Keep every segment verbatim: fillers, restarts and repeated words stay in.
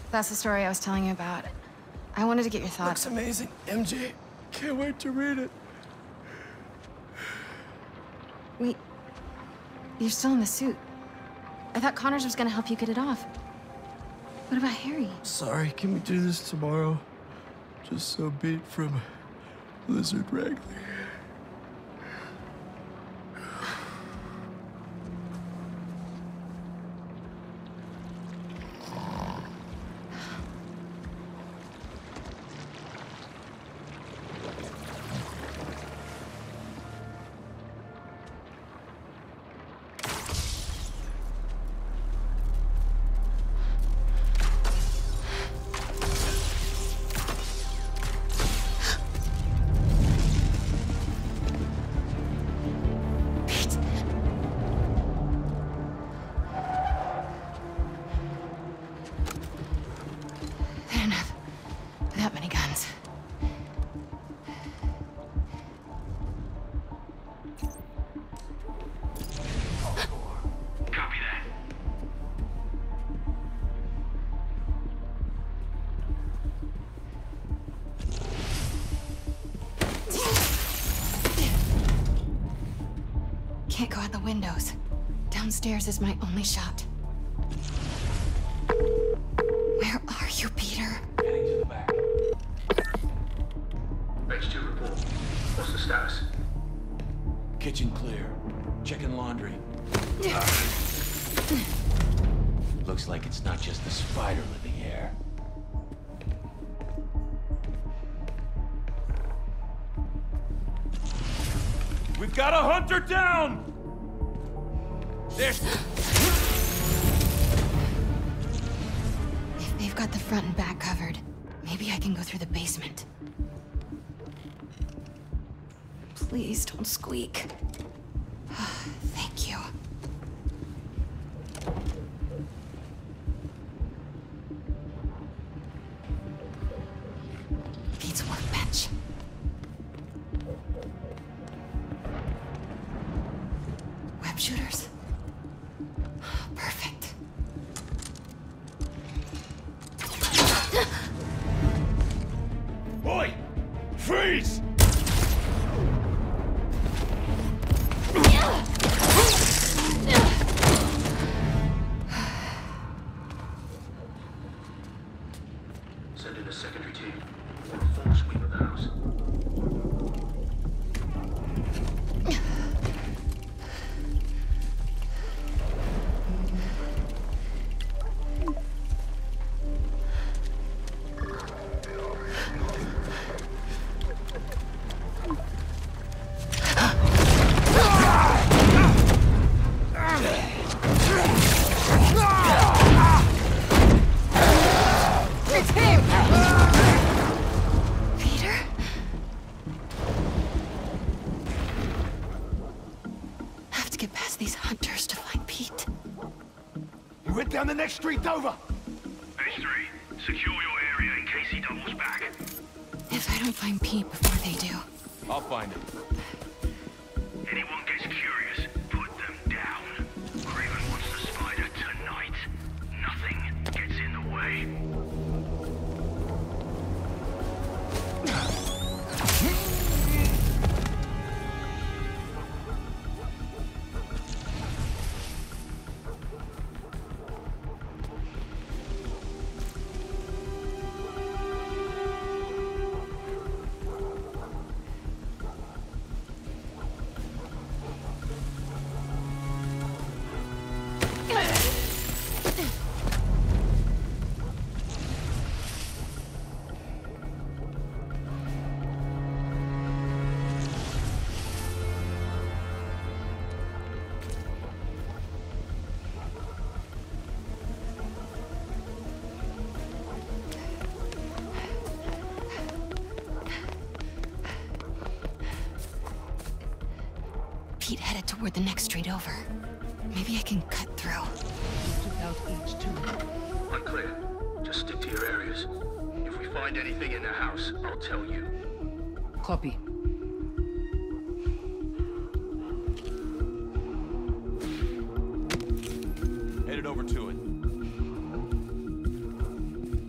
That's the story I was telling you about. I wanted to get your thoughts. Looks amazing, M J. Can't wait to read it. Wait. You're still in the suit. I thought Connors was gonna help you get it off. What about Harry? Sorry, can we do this tomorrow? Just so beat from Lizard Wrangler. Can't go out the windows. Downstairs is my only shot. Where are you, Peter? Heading to the back. H two report. What's the status? Kitchen clear. Checking laundry. Uh, looks like it's not just the spider living here. We've got a hunter down! There's... If they've got the front and back covered, maybe I can go through the basement. Please don't squeak. Thank you. Pete's workbench. Web shooters. Perfect. Boy! Freeze! Send in a secondary team. On a full sweep of the house. It's him! Peter? Have to get past these hunters to find Pete. He went down the next street over! H three, secure your area in case he doubles back. If I don't find Pete before they do. I'll find him. Anyone gets curious, put them down. Craven wants the spider tonight. Nothing gets in the way. Pete headed toward the next street over. Maybe I can cut through. Unclear. Just stick to your areas. If we find anything in the house, I'll tell you. Copy. Headed over to it.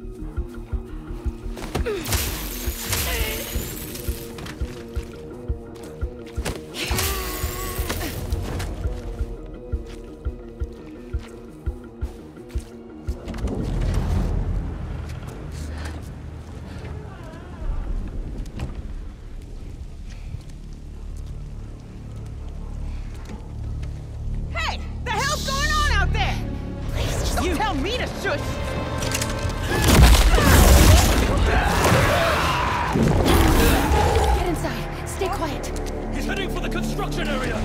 us! Get inside. Stay quiet. He's heading for the construction area!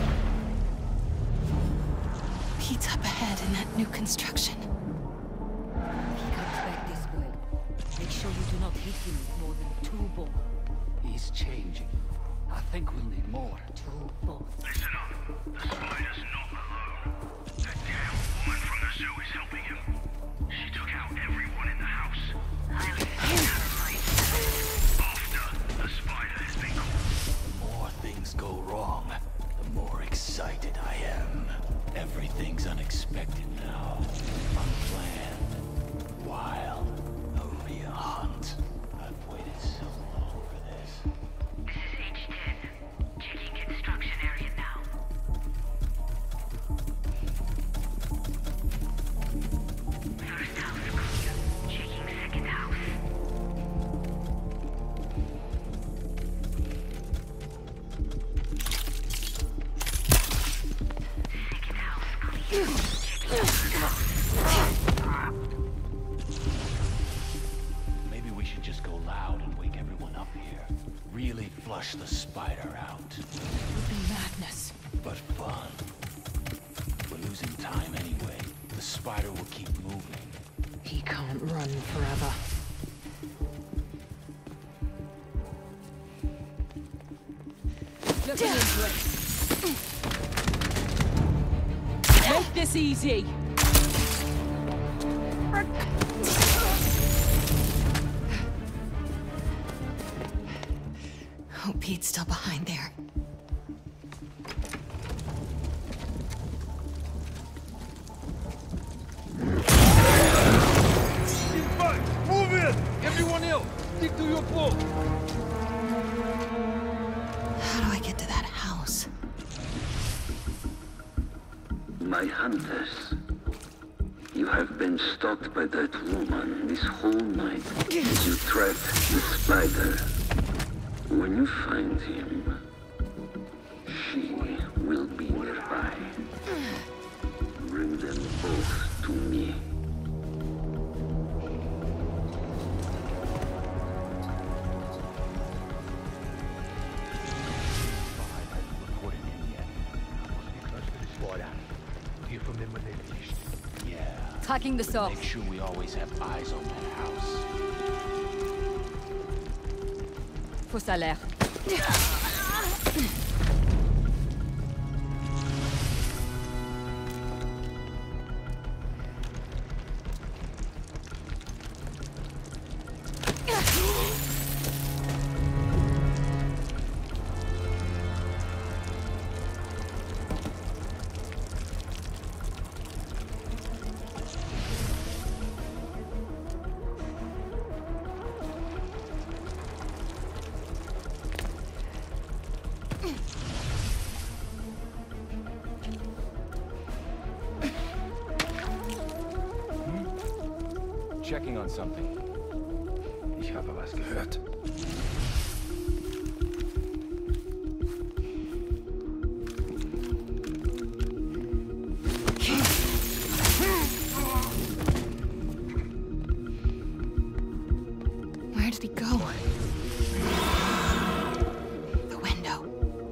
Pete's up ahead in that new construction. He comes back this way. Make sure you do not hit him with more than two bullets. He's changing. I think we'll need more. Two bullets. Listen up. The spider's not alone. That damn woman from the zoo is helping him. She took out everyone in the house. Really? After the spider has been caught. The more things go wrong, the more excited I am. Everything's unexpected now. Unplanned. Wild. A real hunt. I've waited so long for this. This is H ten. Checking construction area now. First house clear. Checking second house. Second house clear. Checking third house. Maybe we should just go loud and wake everyone up here. Really flush the spider out. It would be madness. But fun. We're losing time anyway. The spider will keep moving. He can't run forever. Looking into it. Make this easy. Hope Pete's still behind there. Move in! Everyone else, stick to your post! How do I get to that house? My hunters, you have been stalked by that woman this whole night as you tracked the spider. When you find him, she will be nearby. Bring them both to me. Tracking the source. Make sure we always have eyes on that house. Faux salaire. Checking on something. Ich habe was gehört. Where did he go? The window.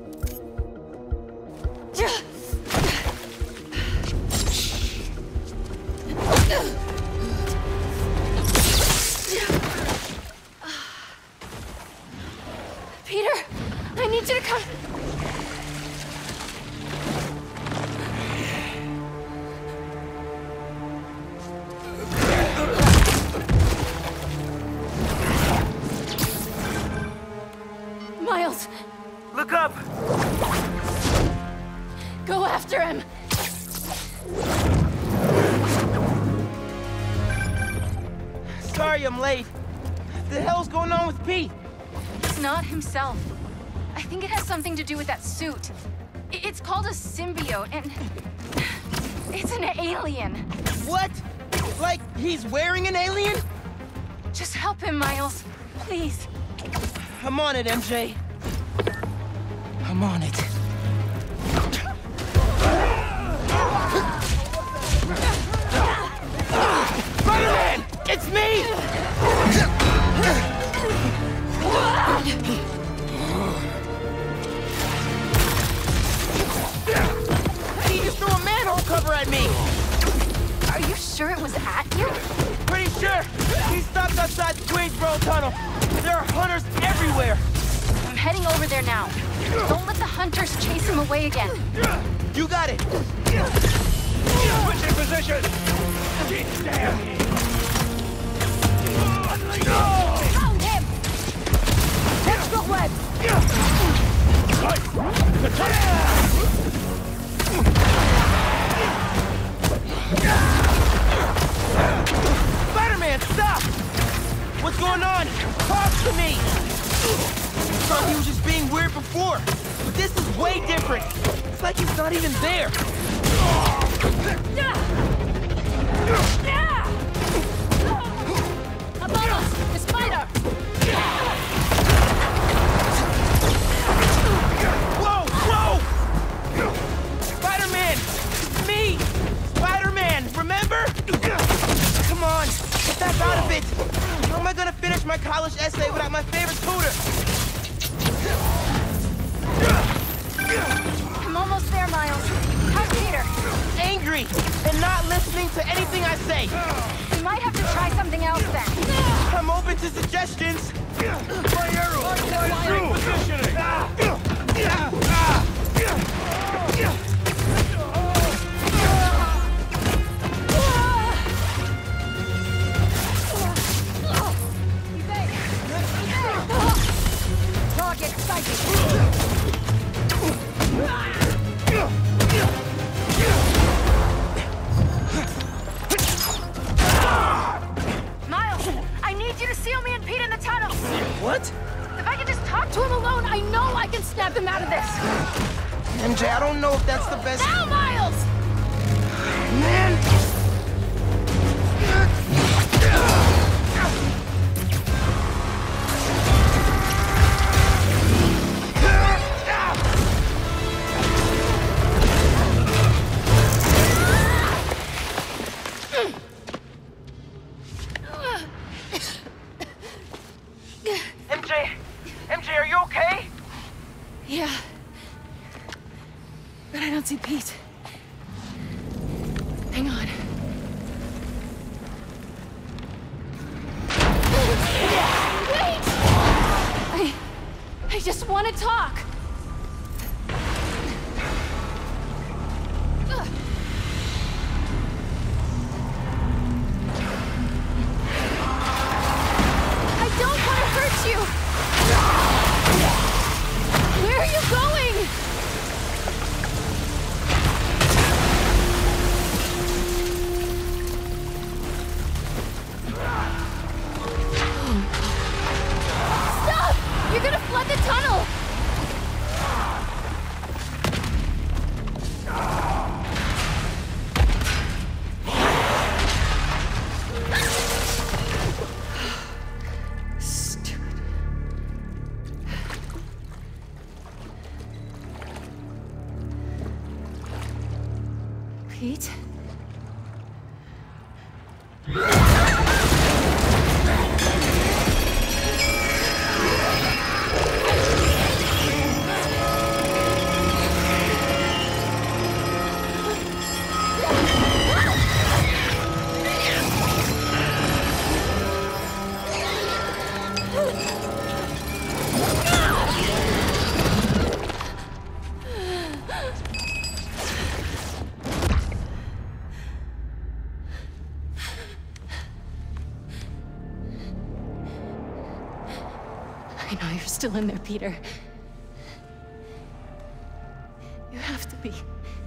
Peter, I need you to come. Miles, Look up! go after him. Sorry I'm late. What the hell's going on with Pete? It's not himself. I think it has something to do with that suit. I- It's called a symbiote, and it's an alien. What? Like he's wearing an alien? Just help him, Miles. Please. I'm on it, M J. I'm on it. sure it was at you? Pretty sure. He stopped outside the Queensboro Tunnel. There are hunters everywhere. I'm heading over there now. Don't let the hunters chase him away again. You got it. Switch in position! Get down here! Found him! Catch the web! Right! Attack! Spider-Man, stop! What's going on? Talk to me! I thought he was just being weird before, but this is way different. It's like he's not even there. Abonos! The spider! Whoa! Whoa! Spider-Man! It's me! Spider-Man! Remember? Come on! Get back out of it! How am I gonna finish my college essay without my favorite tutor? I'm almost there, Miles. How's Peter? Angry and not listening to anything I say. We might have to try something else then. I'm open to suggestions. My arrow! Fly through! Positioning! Target sighted! Miles, I need you to seal me and Pete in the tunnel. What? If I can just talk to him alone, I know I can snap him out of this. M J, I don't know if that's the best. Now, Miles! Man! M J! M J, are you okay? Yeah. But I don't see Pete. Hang on. Wait! I... I just want to talk. Ugh. I don't want to hurt you! Where are you going? Stop! You're gonna flood the tunnel! Stupid. Pete? I know you're still in there, Peter. You have to be.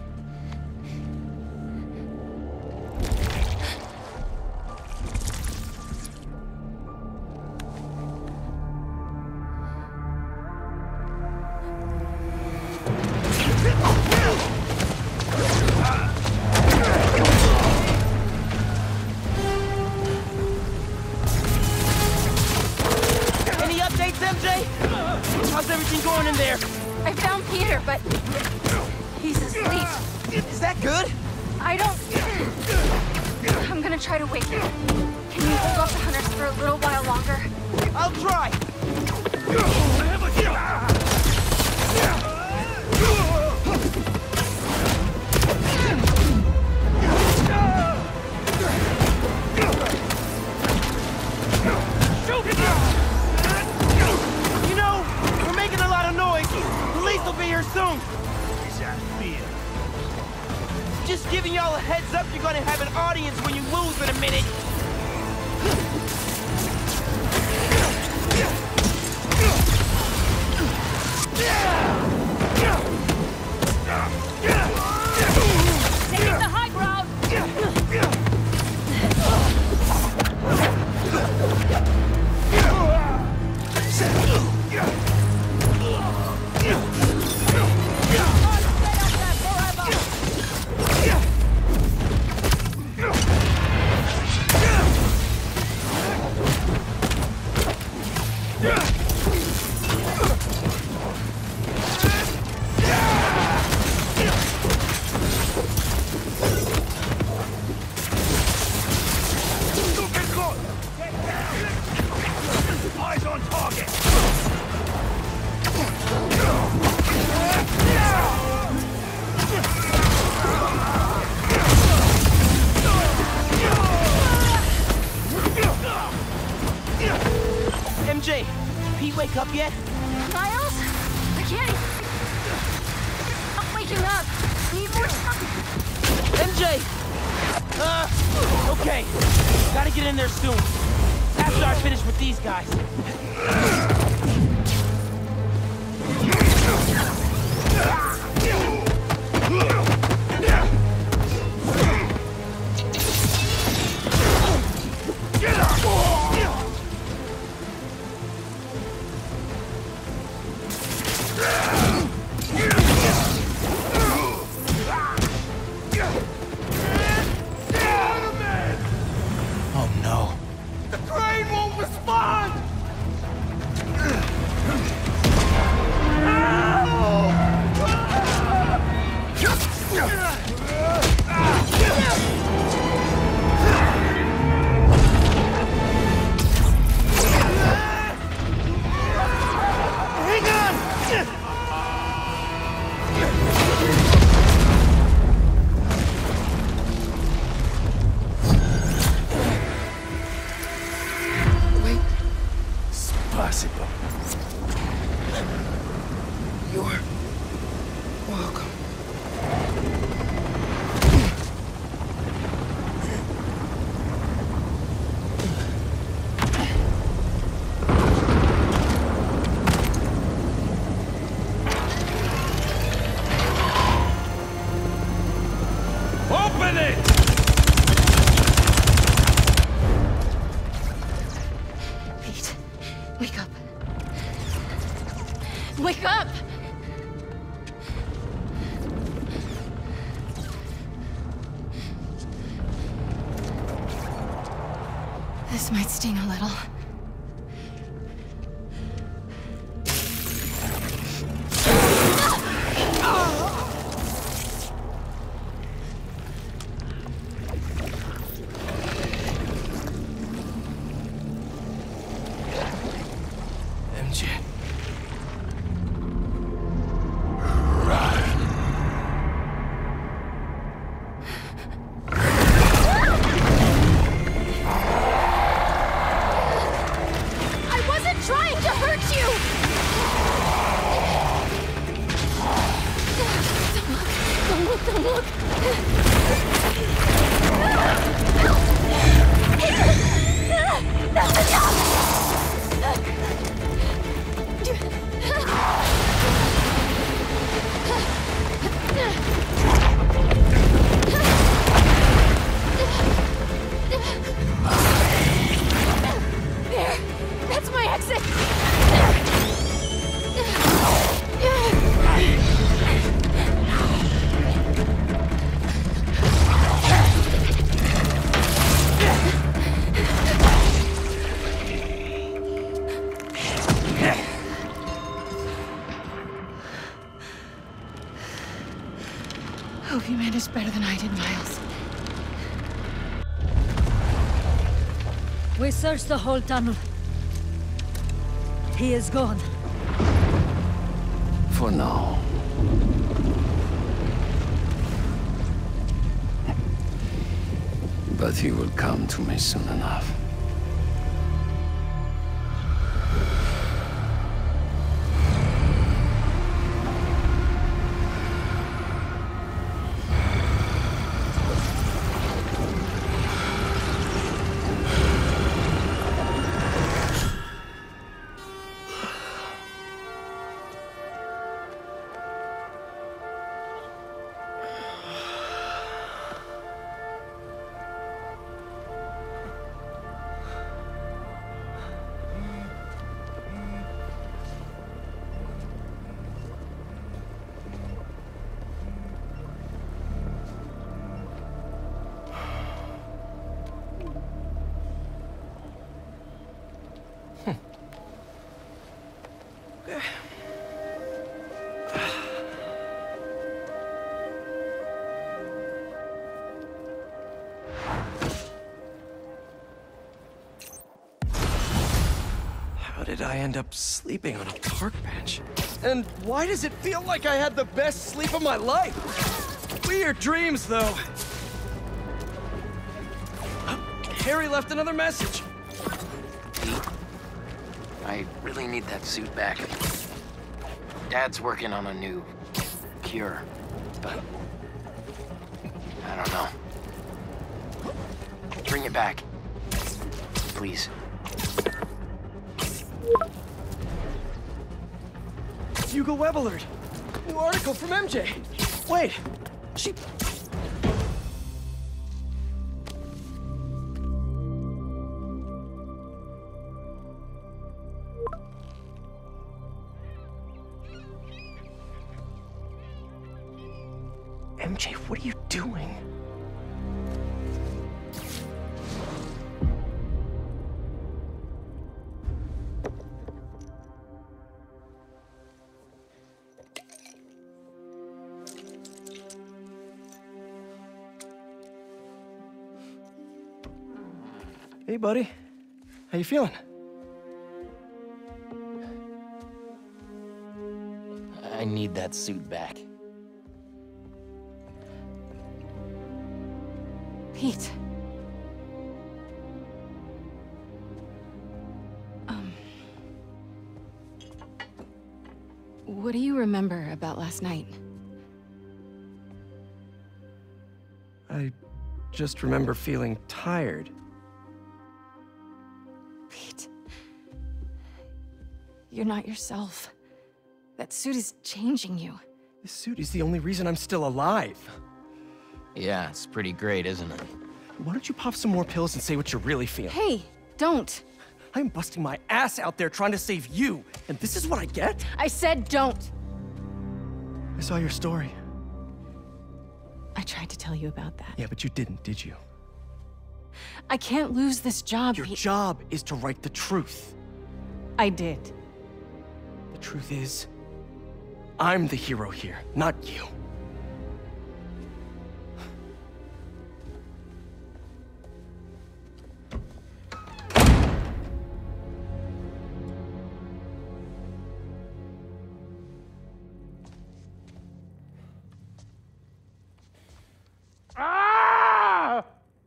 Any updates, M J? How's everything going in there? I found Peter, but he's asleep. Is that good? I don't... I'm gonna try to wake him. Can you hold off the hunters for a little while longer? I'll try. giving y'all a heads up you're gonna have an audience when you lose in a minute. Taking the high ground! Eyes on target! M J, Pete wake up yet? Miles? I can't... I'm waking up. Need more time. M J! Uh, okay. Gotta get in there soon. After I finish with these guys. Oh no. The crane won't respond! Hang on! Possible. You're welcome. Open it! Pete, wake up. Wake up! This might sting a little. M J. I wasn't trying to hurt you! Don't look, don't look, don't look! That's enough! There! That's my exit! Hope you managed better than I did, Miles. We searched the whole tunnel. He is gone. For now. But he will come to me soon enough. How did I end up sleeping on a park bench? And why does it feel like I had the best sleep of my life? Weird dreams, though. Harry left another message. I really need that suit back. Dad's working on a new cure, but I don't know. Bring it back, please. Hugo Web alert. New article from M J. Wait, she... M J, what are you doing? Hey, buddy. How you feeling? I need that suit back. Pete. Um... What do you remember about last night? I just remember feeling tired. Pete. You're not yourself. That suit is changing you. This suit is the only reason I'm still alive. Yeah, it's pretty great, isn't it? Why don't you pop some more pills and say what you're really feeling? Hey, don't. I'm busting my ass out there trying to save you, and this is what I get? I said don't. I saw your story. I tried to tell you about that. Yeah, but you didn't, did you? I can't lose this job, Your Pete. job is to write the truth. I did. The truth is, I'm the hero here, not you. Ah!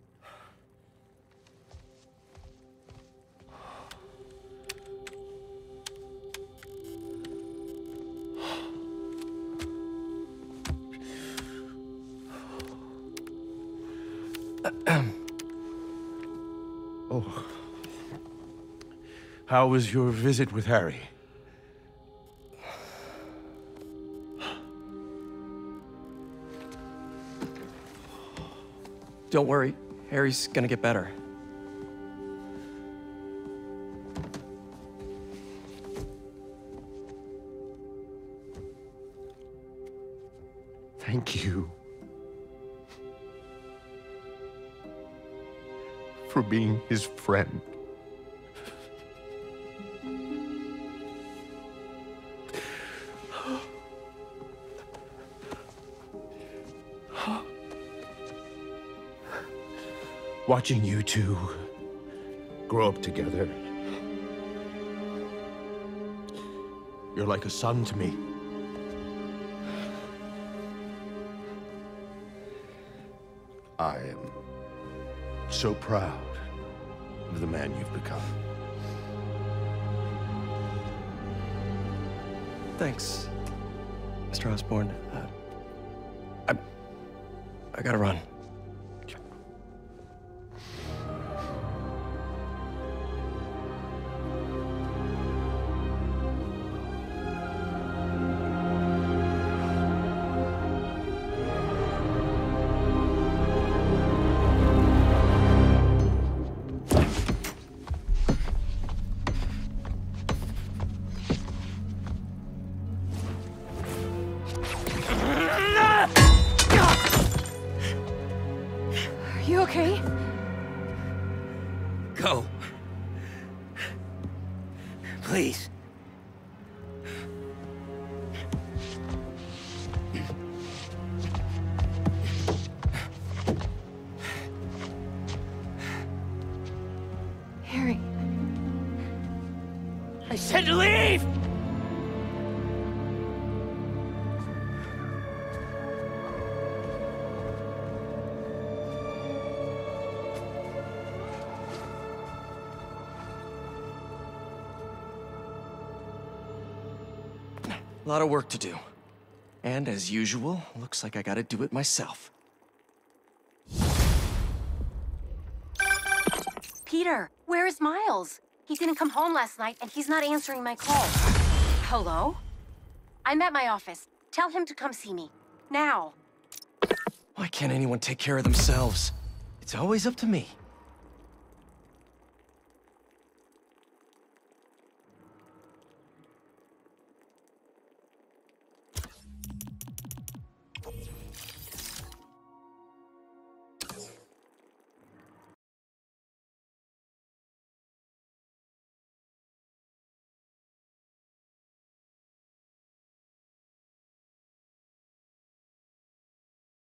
Oh. How was your visit with Harry? Don't worry, Harry's gonna get better. Thank you for being his friend. Watching you two grow up together. You're like a son to me. I am so proud of the man you've become. Thanks, Mister Osborn. Uh, I... I gotta run. Are you okay? Go. Please. Harry. I said leave! A lot of work to do. And as usual, looks like I gotta do it myself. Peter, where is Miles? He didn't come home last night, and he's not answering my calls. Hello? I'm at my office. Tell him to come see me. Now. Why can't anyone take care of themselves? It's always up to me.